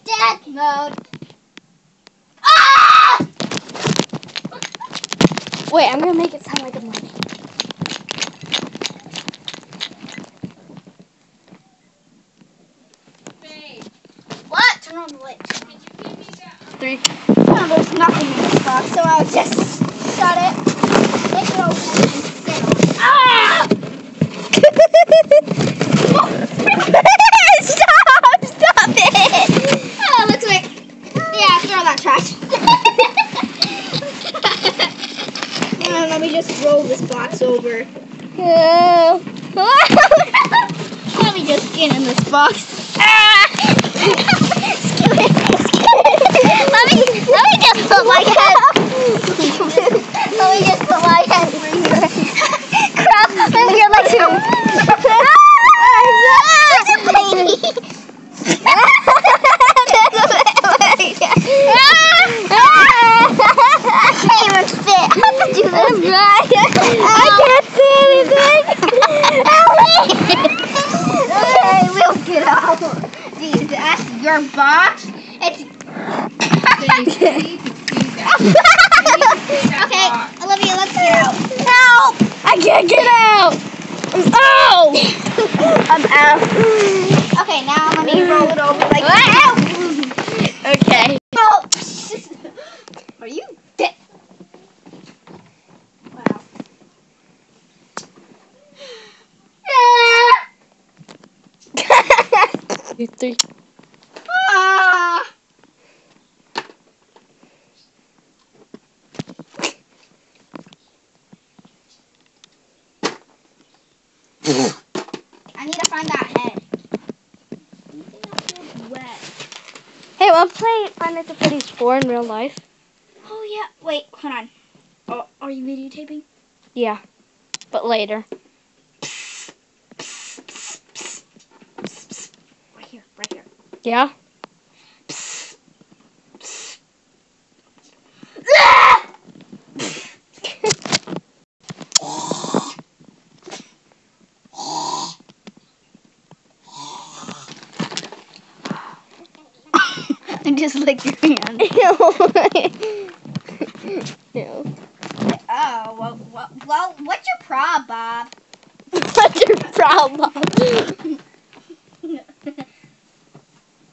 Death mode. Ah! Wait, I'm gonna make it sound like a movie. Babe, What? Turn on the light. could you give me that? 3. Oh, there's nothing in this box, so I'll just shut it. Take it over and sit on it. Ah! Stop it! Oh, looks like. Yeah, throw that trash. Let me just roll this box over. Let me just get in this box. Let me just put my head. Let me just put my head through here. Crap, let me get my two. I can't even fit. I have to do this. I can't see anything. Okay, we'll get out. Geez, that's your box. It's okay, Olivia, let's get out. Help! I can't get out! Oh! I'm out. Okay, now let me roll it over like that. Okay. Oh! Are you dead? Wow. 2, 3. Ah! I need to find that head. Anything else feels wet. Hey, wanna play Find It to Freddy's 4 in real life? Oh yeah. Wait, hold on. Oh, are you videotaping? Yeah, but later. Right here, right here. Yeah? And just lick your hand. Ew. Oh, well, what's your problem, Bob? What's your problem?